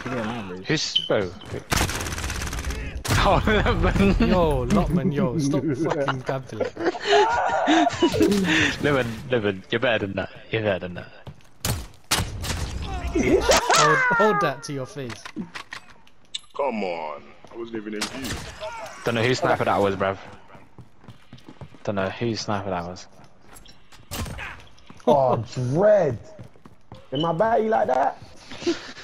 Who's bro? Oh, Levin. Yo, Lotman, yo, stop fucking gambling. Levin, you're better than that. You're better than that. Hold that to your face. Come on. I wasn't even in view. Don't know whose sniper that was, bruv. Don't know whose sniper that was. Oh, dread. Am I batty like that?